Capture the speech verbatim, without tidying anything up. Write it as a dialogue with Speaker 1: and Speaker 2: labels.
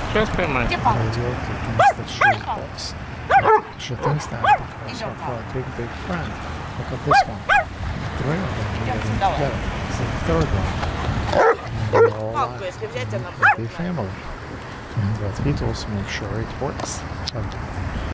Speaker 1: Сейчас поймать.
Speaker 2: Ideal contains the shoes box. She thinks that because of her big, big friend. Look at this one. Three of them are getting together. It's the third one. And they're all like a happy family. And VetVittles make sure it works.